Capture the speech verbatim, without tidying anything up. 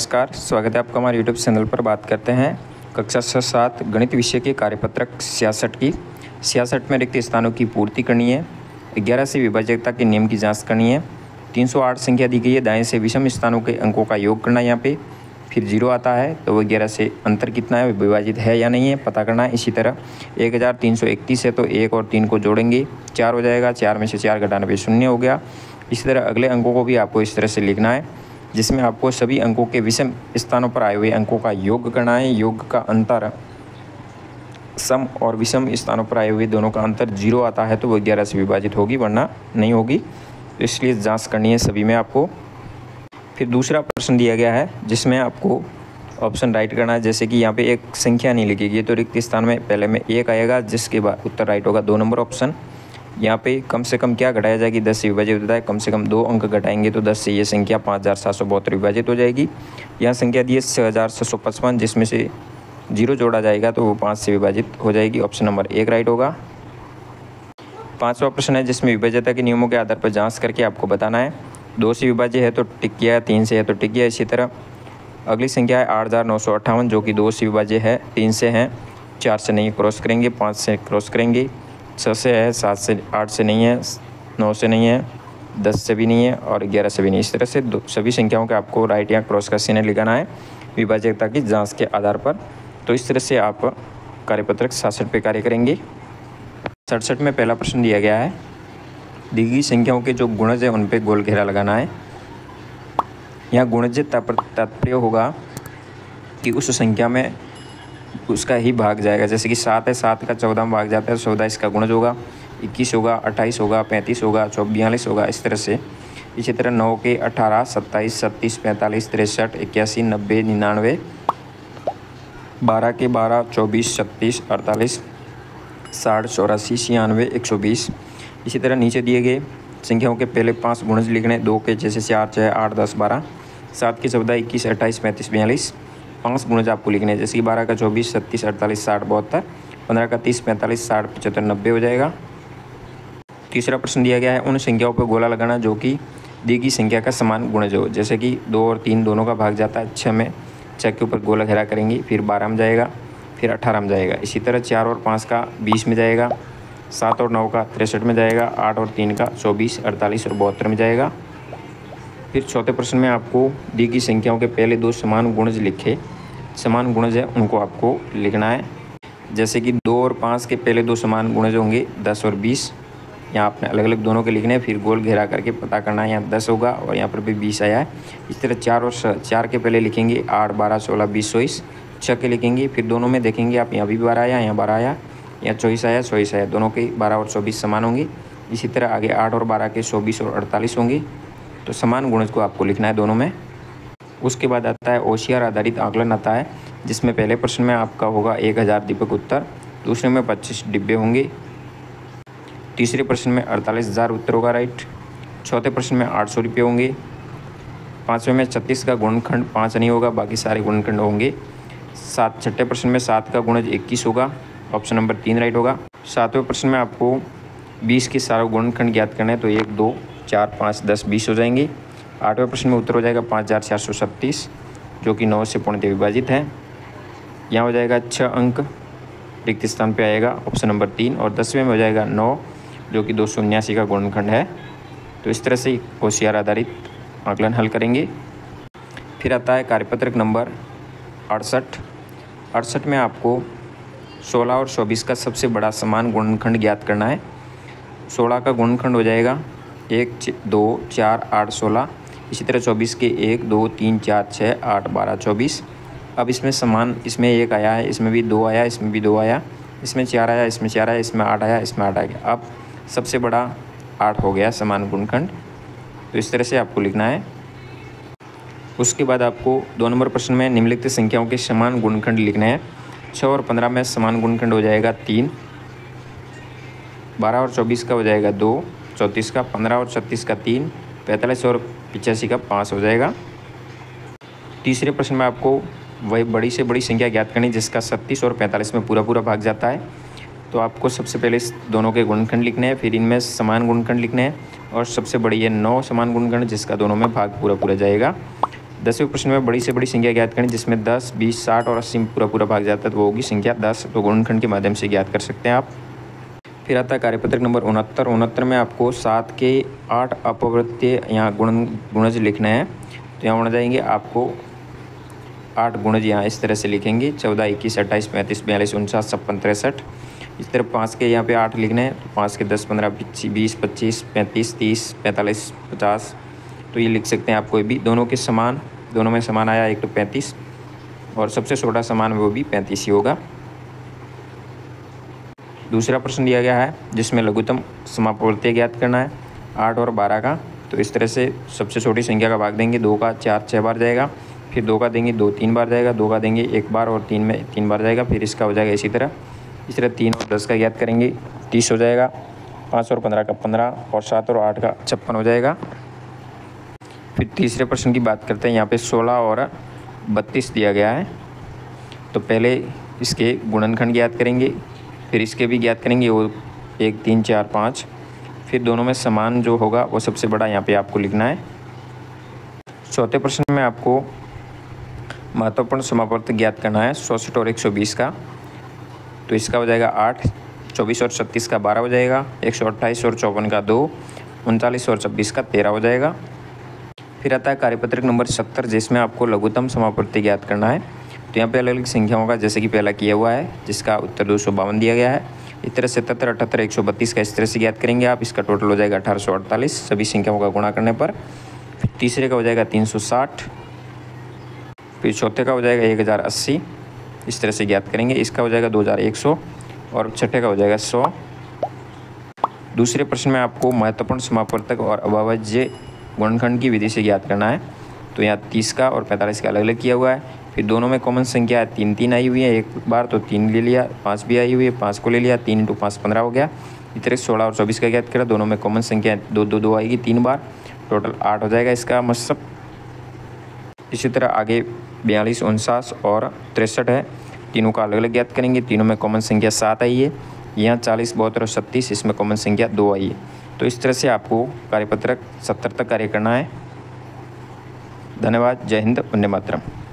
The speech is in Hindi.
नमस्कार, स्वागत है आपका हमारे यूट्यूब चैनल पर। बात करते हैं कक्षा छः सात गणित विषय के कार्यपत्रक छियासठ की। छियासठ में रिक्त स्थानों की पूर्ति करनी है, ग्यारह से विभाज्यता के नियम की जांच करनी है, तीन सौ आठ संख्या दी गई है, दाएं से विषम स्थानों के अंकों का योग करना है यहाँ पे, फिर जीरो आता है तो वो ग्यारह से अंतर कितना है, विभाजित है या नहीं है पता करना है। इसी तरह एक हज़ार तीन सौ इकतीस है तो एक और तीन को जोड़ेंगे, चार हो जाएगा, चार में से चार घटाना पे शून्य हो गया। इसी तरह अगले अंकों को भी आपको इस तरह से लिखना है, जिसमें आपको सभी अंकों के विषम स्थानों पर आए हुए अंकों का योग करना है। योग का अंतर सम और विषम स्थानों पर आए हुए दोनों का अंतर जीरो आता है तो वो ग्यारह से विभाजित होगी, वरना नहीं होगी। तो इसलिए जांच करनी है सभी में आपको। फिर दूसरा प्रश्न दिया गया है जिसमें आपको ऑप्शन राइट करना है। जैसे कि यहाँ पे एक संख्या नहीं लिखी गई तो रिक्त स्थान में पहले में एक आएगा, जिसके बाद उत्तर राइट होगा दो नंबर ऑप्शन। यहाँ पे कम से कम क्या घटाया जाएगी, दस से विभाजित होता है, कम से कम दो अंक घटाएंगे तो दस से ये संख्या पाँच हज़ार सात सौ बहत्तर विभाजित हो जाएगी। यहाँ संख्या दी है छः हज़ार छः सौ पचपन, जिसमें से जीरो जोड़ा जाएगा तो वो पाँच से विभाजित हो जाएगी। ऑप्शन नंबर एक राइट होगा। पाँचवा प्रश्न है जिसमें विभाज्यता के नियमों के आधार पर जांच करके आपको बताना है। दो से विभाज्य है तो टिक गया, तीन से है तो टिक गया। इसी तरह अगली संख्या है आठ हज़ार नौ सौ अट्ठावन, जो कि दो से विभाज्य है, तीन से है, चार से नहीं क्रॉस करेंगे, पाँच से क्रॉस करेंगे, छः से है, सात से, आठ से नहीं है, नौ से नहीं है, दस से भी नहीं है और ग्यारह से भी नहीं। इस तरह से दो सभी संख्याओं के आपको राइट या क्रॉस का चिन्ह लगाना है विभाज्यता की जांच के आधार पर। तो इस तरह से आप कार्यपत्रक सड़सठ पे कार्य करेंगे। सड़सठ में पहला प्रश्न दिया गया है, दी गई संख्याओं के जो गुणज है उन पे गोल घेरा लगाना है। यहाँ गुणज तात्पर्य होगा कि उस संख्या में उसका ही भाग जाएगा। जैसे कि सात है, सात का चौदह में भाग जाता है, चौदह इसका गुणज होगा, इक्कीस होगा, अट्ठाईस होगा, पैंतीस होगा, चौबीस बयालीस होगा, इस तरह से। इसी तरह नौ के अठारह, सत्ताईस, छत्तीस, पैंतालीस, तिरसठ, इक्यासी, नब्बे, निन्यानवे, बारह के बारह, चौबीस, छत्तीस, अड़तालीस, साठ, चौरासी, छियानवे, एक सौ बीस। इसी तरह नीचे दिए गए संख्याओं के पहले पाँच गुणज लिखने, दो के जैसे चार, छः, आठ, दस, बारह, सात के चौदह, इक्कीस, अट्ठाईस, पैंतीस, बयालीस। पाँच गुणज आपको लिखने हैं, जैसे कि बारह का चौबीस, छत्तीस, अड़तालीस, साठ, बहत्तर, पंद्रह का तीस, पैंतालीस, साठ, पचहत्तर, नब्बे हो जाएगा। तीसरा प्रश्न दिया गया है, उन संख्याओं पर गोला लगाना जो कि दी गई संख्या का समान गुणज हो। जैसे कि दो और तीन दोनों का भाग जाता है, छः में छः के ऊपर गोला घेरा करेंगे, फिर बारह में जाएगा, फिर अठारह में जाएगा। इसी तरह चार और पाँच का बीस में जाएगा, सात और नौ का तिरसठ में जाएगा, आठ और तीन का चौबीस, अड़तालीस और बहत्तर में जाएगा। फिर चौथे प्रश्न में आपको दी गई संख्याओं के पहले दो समान गुणज लिखे, समान गुणज है उनको आपको लिखना है। जैसे कि दो और पाँच के पहले दो समान गुणज होंगे दस और बीस, यहाँ आपने अलग अलग दोनों के लिखने हैं, फिर गोल घेरा करके पता करना है, यहाँ दस होगा और यहाँ पर भी बीस आया है। इस तरह चार और चार के पहले लिखेंगे आठ, बारह, सोलह, बीस, चौबीस, छः के लिखेंगे, फिर दोनों में देखेंगे आप, यहाँ भी बारह आया, यहाँ बारह आया, यहाँ चौबीस आया, चौबीस आया, दोनों के बारह और चौबीस समान होंगे। इसी तरह आगे आठ और बारह के चौबीस और अड़तालीस होंगे, तो समान गुणज को आपको लिखना है दोनों में। उसके बाद आता है ओसीआर आधारित आकलन आता है, जिसमें पहले प्रश्न में आपका होगा एक हज़ार दीपक उत्तर, दूसरे में पच्चीस डिब्बे होंगे, तीसरे प्रश्न में अड़तालीस हज़ार उत्तर होगा राइट, चौथे प्रश्न में आठ सौ रुपये होंगे, पाँचवें में छत्तीस का गुणनखंड पाँच नहीं होगा, बाकी सारे गुणनखंड होंगे। सात छठे प्रश्न में सात का गुणज इक्कीस होगा, ऑप्शन नंबर तीन राइट होगा। सातवें प्रश्न में आपको बीस के सारे गुणनखंड ज्ञात करना है, तो एक, दो, चार, पाँच, दस, बीस हो जाएंगे। आठवें प्रश्न में उत्तर हो जाएगा पाँच हज़ार चार सौ छत्तीस, जो कि नौ से पूर्णतः विभाजित है। यहाँ हो जाएगा छः अंक रिक्त स्थान पे आएगा, ऑप्शन नंबर तीन। और दसवें में हो जाएगा नौ, जो कि दो सौ उन्यासी का गुणनखंड है। तो इस तरह से ओसीआर आधारित आकलन हल करेंगे। फिर आता है कार्यपत्रक नंबर अड़सठ। अड़सठ में आपको सोलह और चौबीस का सबसे बड़ा समान गुणनखंड ज्ञात करना है। सोलह का गुणनखंड हो जाएगा एक, दो, चार, आठ, सोलह। इसी तरह चौबीस के एक, दो, तीन, चार, छः, आठ, बारह, चौबीस। अब इसमें समान, इसमें एक आया है, इसमें भी दो आया, इसमें भी दो आया, इसमें चार आया, इसमें चार आया, इसमें आठ आया, इसमें आठ आया। अब सबसे बड़ा आठ हो गया समान गुणनखंड, तो इस तरह से आपको लिखना है। उसके बाद आपको दो नंबर प्रश्न में निम्नलिखित संख्याओं के समान गुणनखंड लिखने हैं। छः और पंद्रह में समान गुणनखंड हो जाएगा तीन, बारह और चौबीस का हो जाएगा दो, चौंतीस का, पंद्रह और छत्तीस का तीन, पैंतालीस और पिचासी का पाँच हो जाएगा। तीसरे प्रश्न में आपको वही बड़ी से बड़ी संख्या ज्ञात करनी जिसका छत्तीस और पैंतालीस में पूरा पूरा भाग जाता है। तो आपको सबसे पहले इस दोनों के गुणनखंड लिखने हैं, फिर इनमें समान गुणनखंड लिखने हैं, और सबसे बड़ी है नौ समान गुणनखंड जिसका दोनों में भाग पूरा पूरा जाएगा। दसवें प्रश्न में बड़ी से बड़ी संख्या ज्ञात करें जिसमें दस, बीस, साठ और अस्सी में पूरा पूरा भाग जाता है तो वो होगी संख्या दस। तो गुणनखंड के माध्यम से ज्ञात कर सकते हैं आप। फिर आता है कार्यपत्रक नंबर उनहत्तर। उनहत्तर में आपको सात के आठ अपवर्त्य यहाँ गुण गुणज लिखना है। तो यहाँ होना जाएंगे आपको आठ गुणज यहाँ इस तरह से लिखेंगे, चौदह, इक्कीस, अट्ठाईस, पैंतीस, बयालीस, उनचास, छप्पन, तिरसठ। इस तरह पाँच के यहाँ पे आठ लिखने हैं, तो पाँच के दस, पंद्रह, बीस, पच्चीस, पैंतीस, तीस, पैंतालीस, पचास। तो ये लिख सकते हैं आप कोई भी, दोनों के समान, दोनों में समान आया एक तो पैंतीस और सबसे छोटा समान वो भी पैंतीस ही होगा। दूसरा प्रश्न दिया गया है जिसमें लघुत्तम समापवर्ती ज्ञात करना है आठ और बारह का। तो इस तरह से सबसे छोटी संख्या का भाग देंगे, दो का चार छः बार जाएगा, फिर दो का देंगे दो तीन बार जाएगा, दो का देंगे एक बार और तीन में तीन बार जाएगा, फिर इसका हो जाएगा इसी तरह। इस तरह तीन और दस का ज्ञात करेंगे, तीस हो जाएगा, पाँच और पंद्रह का पंद्रह और सात और आठ का छप्पन हो जाएगा। फिर तीसरे प्रश्न की बात करते हैं, यहाँ पे सोलह और बत्तीस दिया गया है। तो पहले इसके गुणनखंड ज्ञात करेंगे, फिर इसके भी ज्ञात करेंगे, वो एक, तीन, चार, पाँच। फिर दोनों में समान जो होगा वो सबसे बड़ा यहाँ पे आपको लिखना है। चौथे प्रश्न में आपको महत्वपूर्ण समापवर्ती ज्ञात करना है चौंसठ और एक सौ बीस का। तो इसका हो जाएगा आठ, चौबीस और छत्तीस का बारह हो जाएगा, एक सौ अट्ठाईस और चौवन का दो, उनचालीस और छब्बीस का तेरह हो जाएगा। फिर आता है कार्यपत्रक नंबर सत्तर जिसमें आपको लघुत्तम समापवर्ती ज्ञात करना है। तो यहाँ पे अलग अलग संख्याओं का जैसे कि पहला किया हुआ है जिसका उत्तर दो सौ बावन दिया गया है। इस तरह सतहत्तर, अठहत्तर, एक सौ बत्तीस का इस तरह से ज्ञात करेंगे आप। इसका टोटल हो जाएगा अठारह सौ अड़तालीस सभी संख्याओं का गुणा करने पर। फिर तीसरे का हो जाएगा तीन सौ साठ, फिर चौथे का हो जाएगा एक हज़ार अस्सी, इस तरह से ज्ञात करेंगे। इसका हो जाएगा दो हज़ार एक सौ और छठे का हो जाएगा सौ। दूसरे प्रश्न में आपको महत्वपूर्ण समापवर्तक और अभाज्य गुणनखंड की विधि से ज्ञात करना है। तो यहाँ तीस का और पैंतालीस का अलग अलग किया हुआ है। फिर दोनों में कॉमन संख्या है, तीन तीन आई हुई है एक बार तो तीन ले लिया, पाँच भी आई हुई है पाँच को ले लिया, तीन इंटू पाँच पंद्रह हो गया। इस तरह सोलह और चौबीस का ज्ञात करा, दोनों में कॉमन संख्या दो दो दो आएगी तीन बार, टोटल आठ हो जाएगा इसका मतलब। इसी तरह आगे बयालीस, उनचास और तिरसठ है, तीनों का अलग अलग ज्ञात करेंगे। तीनों में कॉमन संख्या सात आई है। यहाँ चालीस, बहत्तर और छत्तीस, इसमें कॉमन संख्या दो आई है। तो इस तरह से आपको कार्यपत्रक सत्तर तक कार्य करना है। धन्यवाद। जय हिंद, वंदे मातरम।